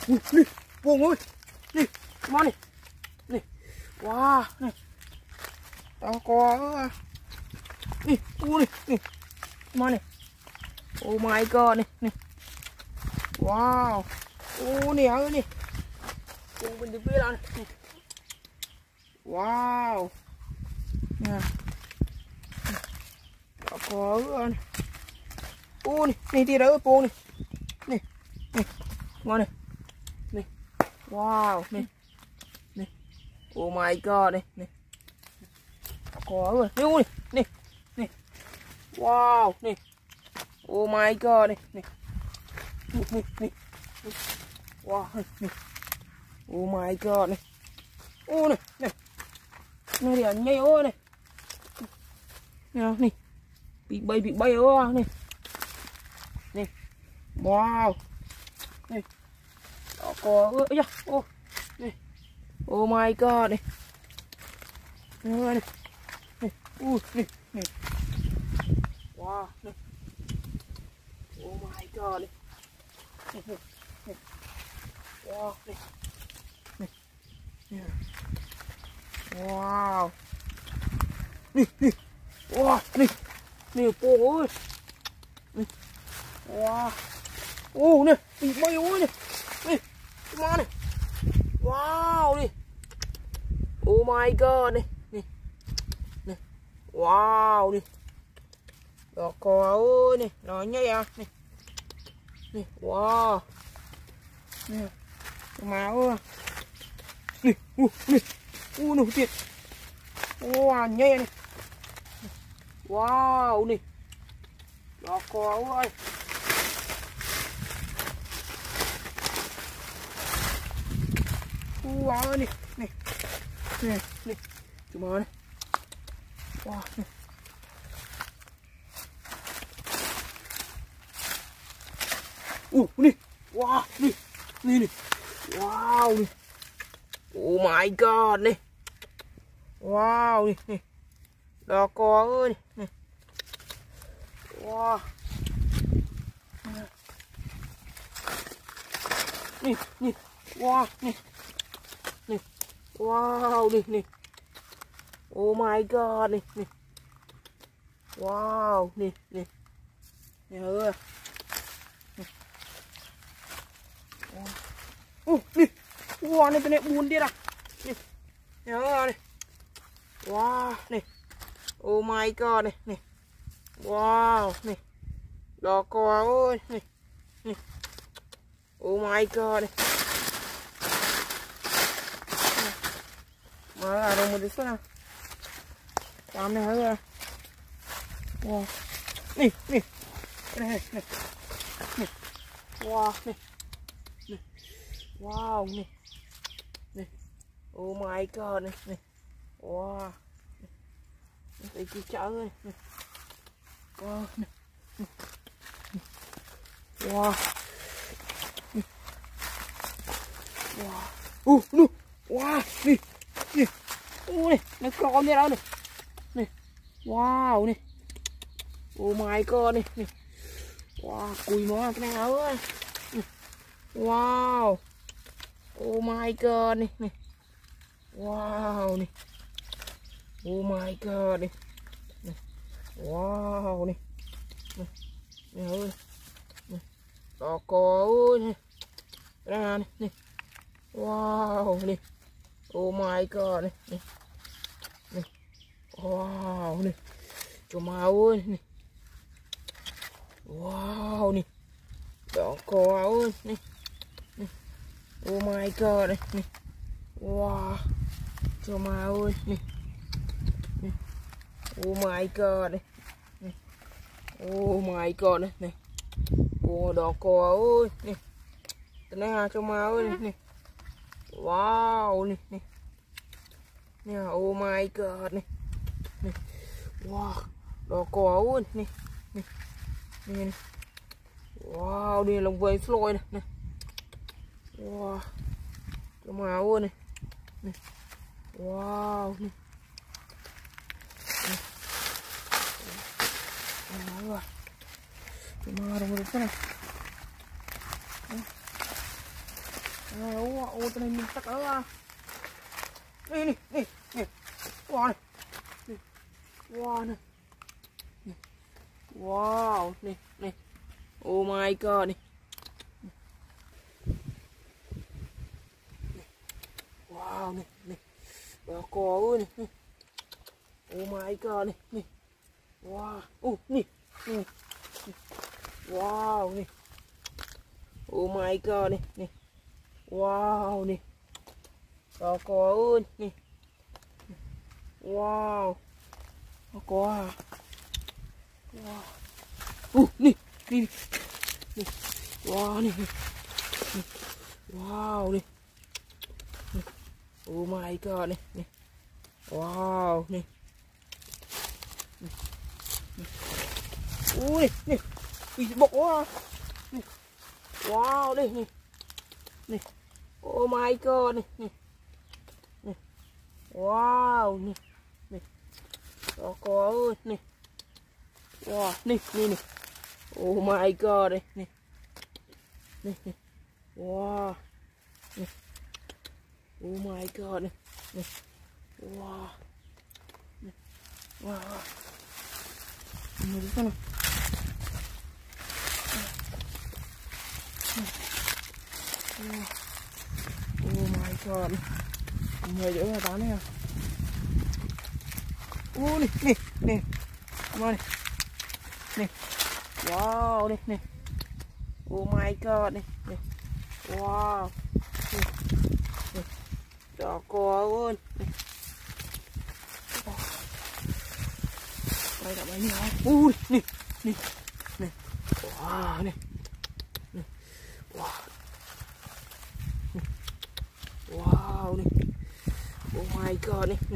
Nih, buông ơi. Nih, come on nih. Nih. Wah, nih. Tao có nih, nih. Come on nih. Oh my god nih, nih. Wow. Nih ơi nih. Buông bên dưới đó nih. Wow. Nè. Tao có nih. Nih dia dah buông nih. Nih. Nih. Ngon nih. Nih. Wow, nih. Nih. Oh my god nih, nih. Có rồi. Nih, nih. Nih. Wow, nih. Oh my god nih, nih. Nih, nih. Wow, nih. Oh my god nih. Nih, nih. Này dia nhây ô này. Nè, nih. Bị bay ô nih. Nih. Wow. Nih. Đó có ơi da. Ô. Nih. Oh my god nih. Nè này. Nih. Nih, nih. Wow, nih. Oh my god nih. Nih, nih. Nih. Wow, nih. Nih. Nih. Wow. Nih, nih. Wow, nih. Nih, cô ơi. Nih. Wow. Nih, bị bay ơi này. Nih, come on này. Wow, nih. Oh my god nih. Nih. Nih. Wow, nih. Đó có ơi này, nó nhây à. Nih. Nih, wow. Nih. Máu à. Nih, nih. Nụ tiệt. Wow, nhây này. Wow, này. Đó có ơi. Wow, này. Này. Này, này. Chúng nó này. Wow, này. Này. Wow, này. Này, này. Wow, này. Oh my god, này. Wow, này. Đó có ơi này. Wow. Nè, nè. Wow, nè. Nè. Wow, nè, nè. Oh my god, nè, nè. Wow, nè, nè. Nè ơi. Nè. Nè. Wow, này cái này buồn đi à. Nè. Nè ơi này. Wow, này. Oh my god này, này. Wow, này. Đó có ơi, này. Này. Oh my god này. Mà là đồng một tí nào. Làm này hơi ra. Wow. Này, này. Cái này, này. Này. Wow, này. Này. Wow, này. Này. Oh my god này, này. Wow. Đây chị chở ơi. Wow. Wow. Wow. Nu. Wow. Nè. Nè. Này, nó con đi đâu này. Này. Wow này. Oh my god này, này. Wow, cùi mó cái nào ơi. Wow. Oh my god này, này. Wow này. Oh my god này. Này. Wow này. Này. Này ơi. Này. Đó có ơi này. Cái này này, này. Wow này. Oh my god này, này. Này. Wow này. Cho mà ơi này. Wow này. Đó có ơi này. Này. Oh my god này, này. Wow. Cho mà ơi này. Này. Oh my god này. Này. Oh my god này, này. Oh đó có ơi này. Cái này cho mà ơi này, này. Wow này, này. Nè, oh my god này. Này. Wow, đó có ơi này. Này. Này, này. Wow, đây là lồng vây Floyd này, này. Wow. Cho mà ơi này. Này. Wow này. Này. Rồi. Cho mà đồng một cái này. Ô cái này mình tắc ở nih. Wah nih. Wah nih. Wow nih. Oh my god nih. Wow nih. Bako nih. Oh my god nih. Wah, nih. Wow nih. Oh my god nih. Wow nih. Bako nih. Wow. Bako Wah. Nih. Wah nih. Wow nih. Oh my god nih. Wow nih. Nih. Wih, bok quá. Nih. Wow đây nih. Oh my god nih. Wow nih. Boko ơi nih. Wow nih. Oh my god nih. Wow. Nih. Oh my god nih. Wow. Wow. Ini di sana. Oh my god. Người giữ ra tán này à. Nih. Come on nih. Wow nih. Oh my god nih. Wow. Nih. Doko luôn. Đây là mấy nhau. Nih. Wow nih. Wow nih. Oh my god nih.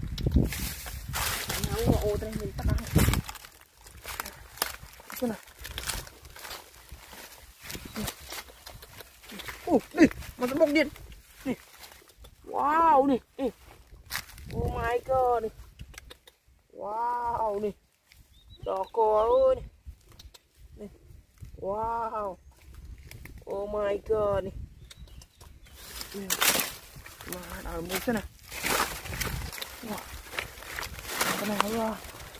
Ô đây mình tắt ăn. Xem nào. Đi, mà nó bốc điện. Nè. Wow nih. Oh my god nih. Wow nih. Doko ơi nih. Wow. Oh my god nih. Mà đào một xem nào. Wow. Cái này rồi.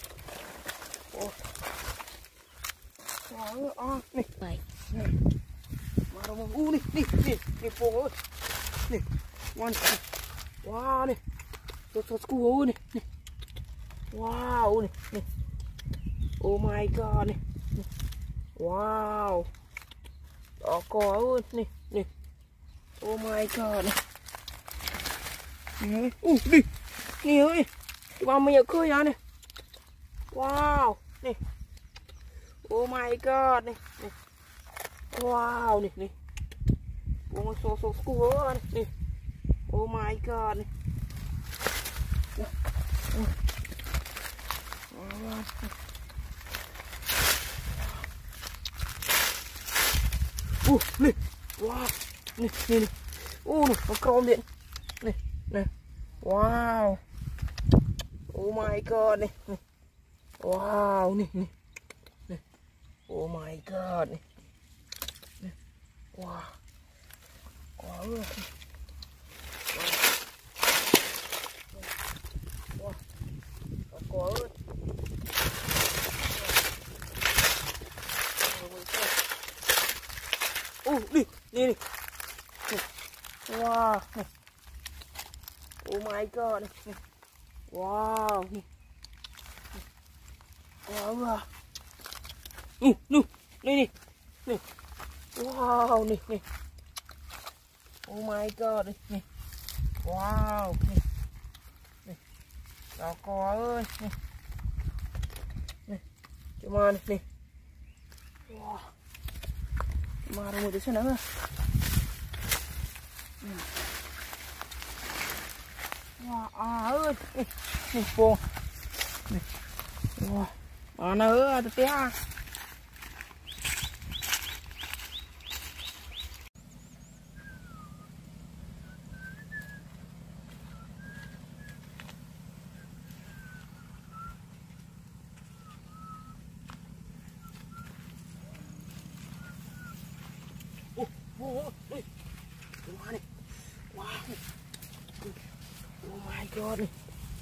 Wow, nih. Nih. Mà đâu mà nih Pong ơi. Nih. Wow nih. Sosku ơi nih. Wow nih. Oh my god nih. Wow. Doko ơi nih. Oh my god nih. Nih ơi. Cái bao mình ở khơi ra này. Wow nih. Oh my god nih. Wow nih. Buông sosku ơi nih. Oh my god nih. Nih. Wow. Nih. Nó chrome điện. Này. Wow. Oh my god nih. Wow nih. Oh my god nih. Wow. Wow. Có ơi. Đi. Wow. Oh my god. Wow. Wow. Nih. Wow nih. Oh my god nih. Wow nih. Doko ơi nih. Cuma nih. Wah. Marah mau di sana nggak? Wah, ơi. Nih, Pong. Nih. Wah, mana ada teh? Gimana nih? Wow. Oh my god nih.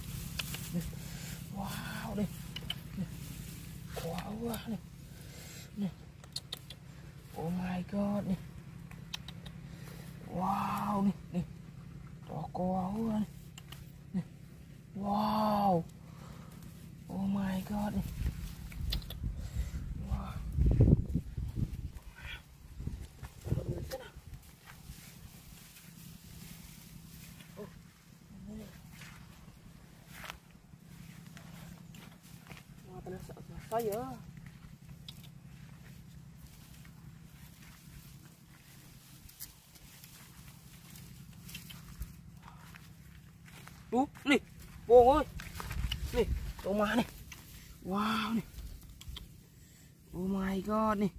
Wow nih. Wow nih. Nih. Oh my god nih. Wow nih, nih. Toko wow nih. Nih. Wow. Oh my god nih. Wow. Saya. Nih, Bông ơi. Nih, rumah nih. Wow nih. Oh my god nih.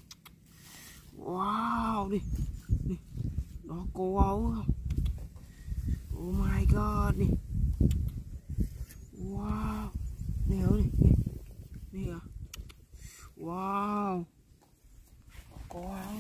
Wow nih. Nih. Toko wow. Oh my god nih. Wow. Nih, nih, nih. Nih ya. Wow. Toko wow.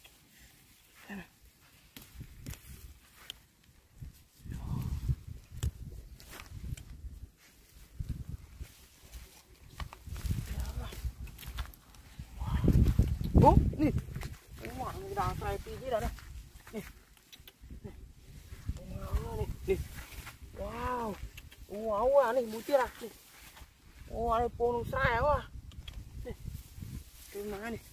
Oh, nih. Wah, ini udah saya tinggi dah. Nih. Nih. Wow, nih. Nih. Wow. Wow, nih butir ah. Nih. Oh, ada pohon saya wah. Nih. Gimana nih?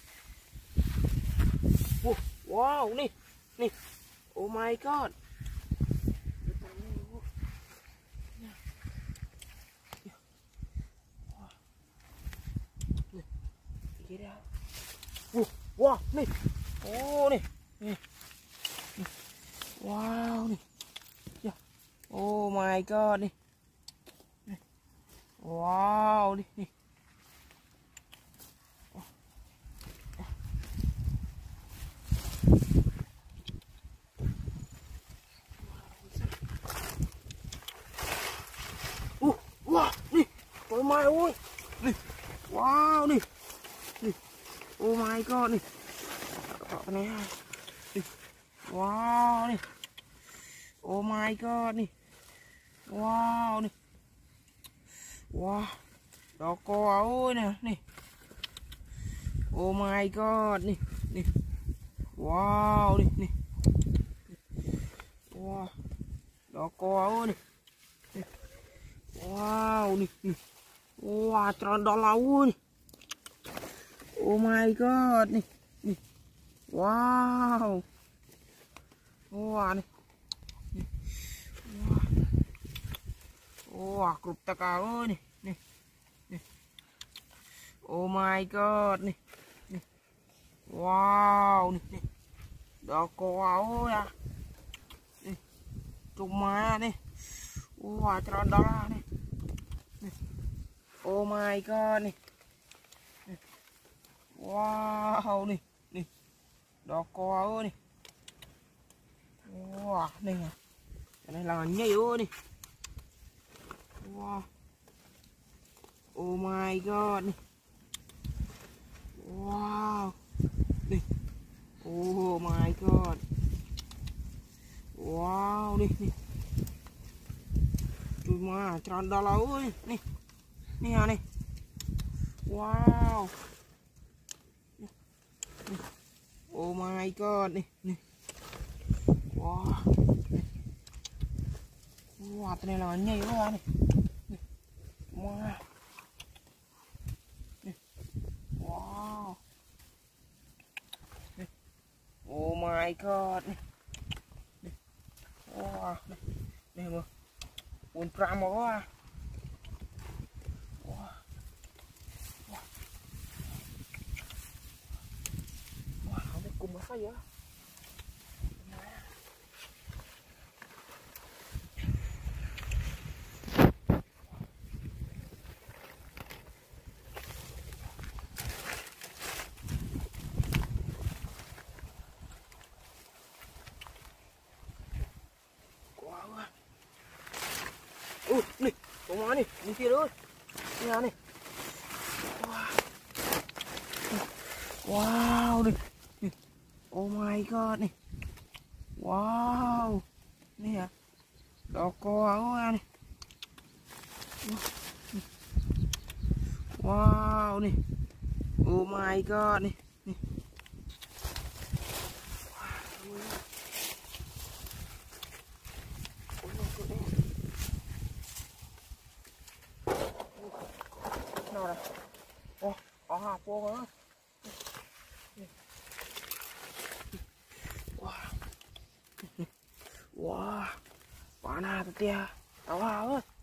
Wow, nih. Nih. Oh my god. Wah, nih. Oh, nih. Nih. Wow, nih. Ya. Oh my god nih. Nih. Wow, nih, nih. Wah, nih. Oh my ơi. Nih. Wow, nih. Nih. Oh my god nih. Cái này ha. Nih. Wow nih. Oh my god nih. Wow nih. Wah. Toko ơi nè, nih. Oh my god nih. Nih. Wow nih, nih. Wah. Toko ơi nih. Nih. Wow nih, nih. Wah, trondol ơi. Oh my god nih. Nih. Wow. Wah nih. Nih. Wah. Wah, cục tạc ơi nih. Nih. Nih. Oh my god nih. Nih. Wow nih, nih. Toko ơi à. Nih. Cuma nih. Wah, trondol nih. Nih. Oh my god nih. Nih. Wow nih, nih. Toko ơi nih. Wah, nih. Cái này là nhiều nih. Wow. Oh my god nih. Wow. Nih. Oh my god. Wow nih, nih. Cuma trondol ơi. Nih. Nih ya nih. Wow. Nih. Nih. Oh my god nih, nih. Wah. Nih. Wah, cái này là nhiều quá nih. Nih. Wow. Nih. Wow. Nih. Oh my god nih. Nih. Wah, nih. Nih mà. 45 mà quá. Wah. Wah. Wah, không biết cùng apa ya. Nih, rumah nih, butir ơi. Ini nih. Wah. Wow nih. Nih. Oh my god nih. Wow, nih ya, toko aku nih. Wow nih, oh my god nih, nih. Nào này, ô, có hạt vô nữa. Wow, wow, mana tuh dia? Tahu apa?